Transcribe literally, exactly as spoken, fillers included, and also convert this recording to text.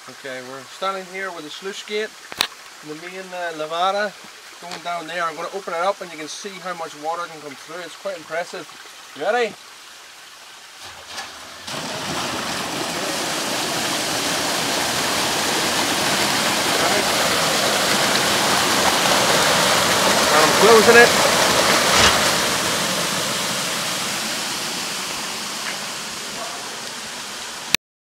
Okay, we're standing here with the sluice gate, the main uh, levada going down there. I'm going to open it up and you can see how much water can come through. It's quite impressive. You ready? And I'm closing it.